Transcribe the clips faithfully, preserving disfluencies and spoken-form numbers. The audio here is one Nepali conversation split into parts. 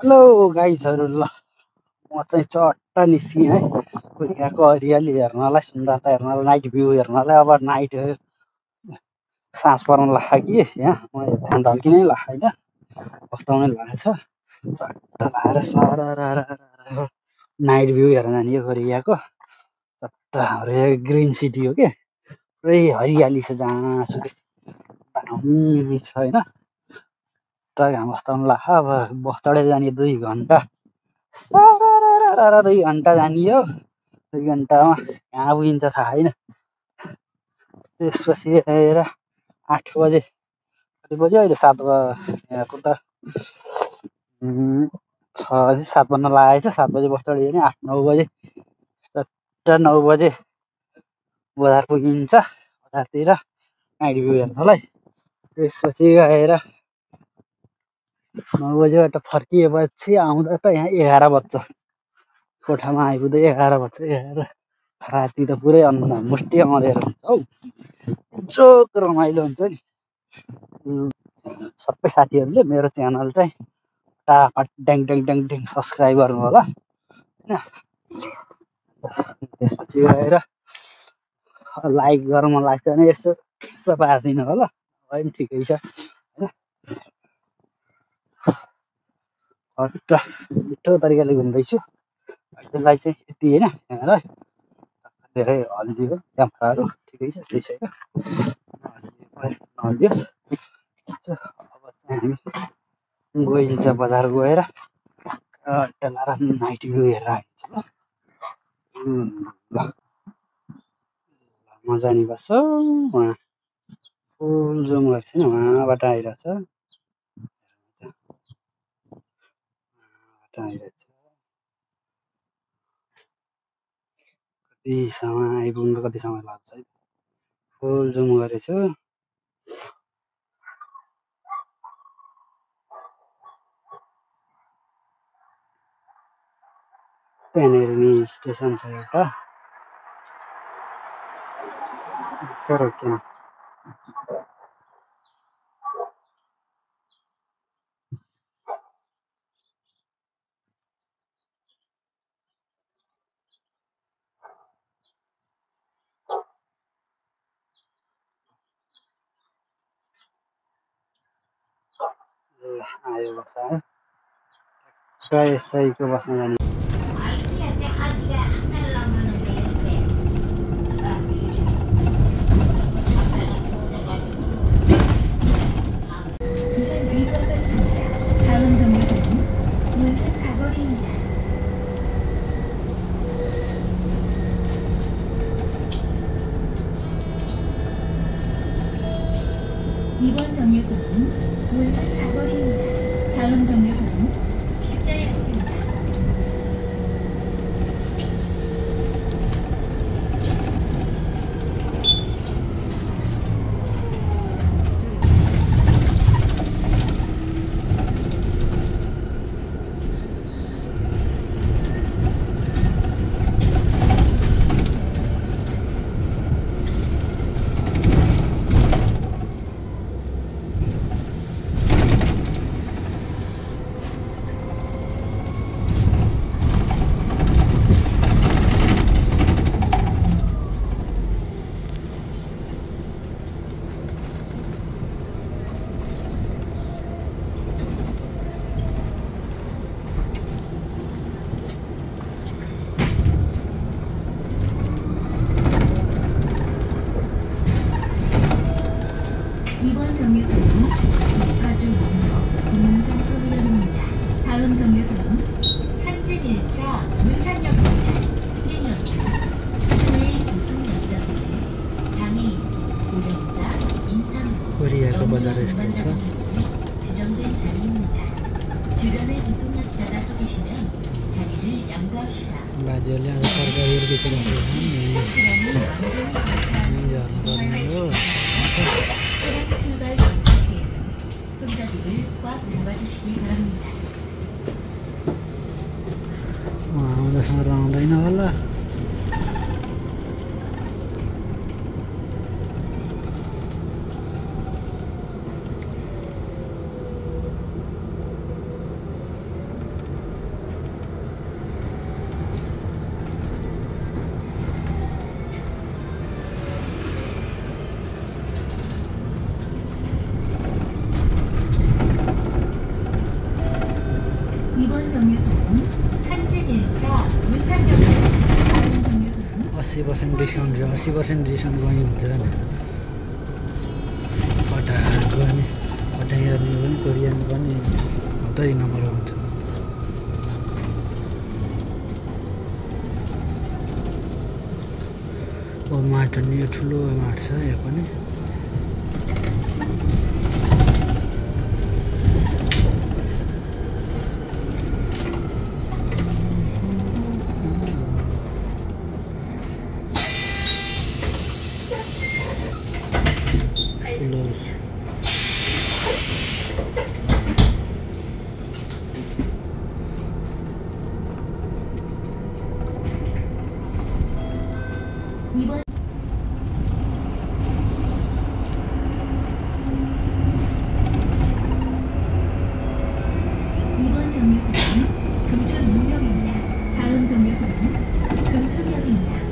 हेलो गाइजहरू ल म चाहिँ चट्ट निस्किएँ है यहाँको हरियाली हेर्नलाई सुन्दरता हेर्नलाई नाइट भ्यू हेर्नलाई अब नाइट सास पर्न लाग्यो कि यहाँ म ध्यान ढल्किनै लाग्छ होइन कस्तो लाग्छ चट्ट लाएर सर नाइट भ्यू हेर्न जाने यो कोरियाको चट्ट हाम्रो ग्रिन सिटी हो कि पुरै हरियाली छ जहाँसुकै दामी छ होइन घाम बस्ताउनु लाग्छ अब बस चढेर जाने दुई घन्टा सारा दुई घन्टा जानियो दुई घन्टामा कहाँ पुगिन्छ थाहा छैन त्यसपछि आएर आठ बजे कति बज्यो अहिले सात बजे यहाँको त छ बजी सात बज्न लागेको छ सात बजे बस चढ्यो भने आठ नौ बजे चट्ट नौ बजे बजार पुगिन्छ बजारतिर नाइट भ्यू हेर्नलाई त्यसपछि गएर नौ बजेबाट फर्किएपछि आउँदा त यहाँ एघार बज्छ कोठामा आइपुग्दै एघार बज्छ एघार राति त पुरै अन्ध मुष्टि अँधेरो हुन्छ हौ जोक रमाइलो हुन्छ नि सबै साथीहरूले मेरो च्यानल चाहिँ फटाफट ड्याङ ड्याङ ड्याङ ड्याङ सब्सक्राइब गर्नु होला होइन त्यसपछि गएर लाइक गर्न मन लाग्छ भने यसो यसो पारिदिनु होला है ठिकै छ होइन हट्ट मिठो तरिकाले घुम्दैछु अहिलेलाई चाहिँ यति होइन यहाँलाई धेरै हल्दियो क्यामेराहरू ठिकै छ केही छैन नहल्दियोस् अब चाहिँ हामी गइन्छ बजार गएर टेलार नाइट भ्यू हेरेर आइन्छ ल ल म जाने बस्छ उहाँ फुल जुम गरेको छैन उहाँबाट आइरहेछ आइरहेछ कतिसम्म आइपुग्नु कति समय लाग्छ है फुल जुम गरेछु त्यहाँनिर नि स्टेसन छ एउटा चरो किन ल आयो बस आयो यसैको बसमा जाने 다음 정류소는 문산 사거리입니다. 이번 정류소는 문산 사거리입니다. 다음 정류소는 십자역입니다. 이번 정류소는 파주문역 문산터미널입니다. 다음 정류소는 한진일차 문산역입니다. 승객 차의 교통약자석은 장애인, 고령자, 임산부, कोरियाको बजार यस्तो छ 지정된 자리입니다. 주변에 교통약자가 서 계시면 자리를 양보합시다. बाजेहरूले आज तरकारीहरू बेचिरहेको 출발 전차 시에는 손잡이를 꽉 잡아주시기 바랍니다. आउँदासँग रहँदैन होला 이번 정류소는 한진일차 문산역입니다. 다음 정류소는 अस्सी पर्सेन्ट डिस्काउन्ट छ अस्सी पर्सेन्ट डिस्काउन्ट पनि हुन्छ नि पटाहरू पनि पटाइ हेर्ने पनि कोरियन पनि हतै नम्बर हुन्छ ओ माट नि यो ठुलो माट छ यो पनि 이번 이번 정류소는 금촌문역입니다. 다음 정류소는 금촌역입니다.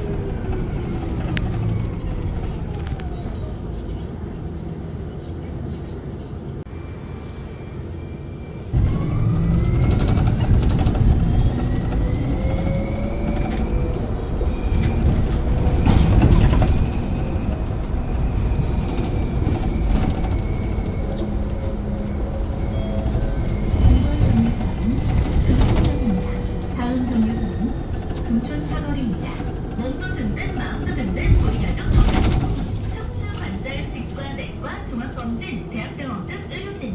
금촌 사거리입니다. 몸도 든든 마음도 든든 우리 가족 건강 척추 관절 치과 내과 종합검진 대학병원 등 의료진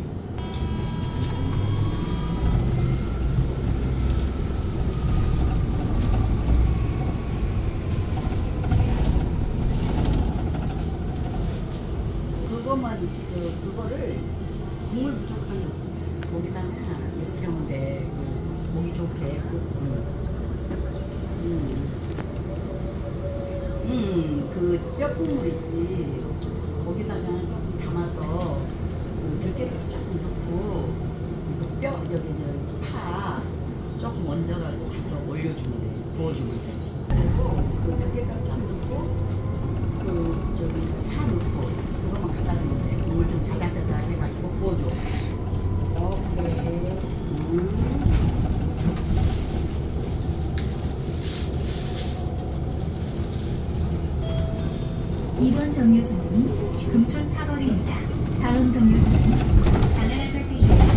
그것만 저 그거를 국물 부족한 거기다가 이렇게 하면 돼. 몸이 좋게. 음. 음, 그 뼈국물 있지. 거기다가 조금 담아서 그 들깨가루 조금 넣고 그 뼈 저기 저 파 조금 얹어가지고 가서 올려주면 돼. 부어주면 돼. 그리고 그 들깨가루 좀 넣고 그 저기 파 넣고 그것만 갖다 주면 돼. 국물 좀 자작자작 해가지고 부어줘. 오케이. 음. 이번 정류소는 금촌 사거리입니다. 다음 정류소는 장안아파트입니다.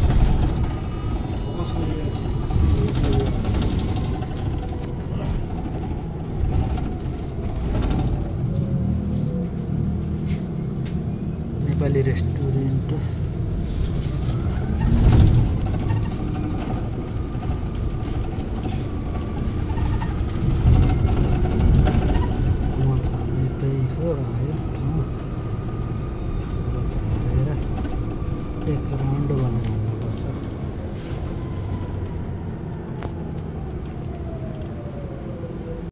नेपाली रेस्टुरेन्ट आयो ठाउँ एक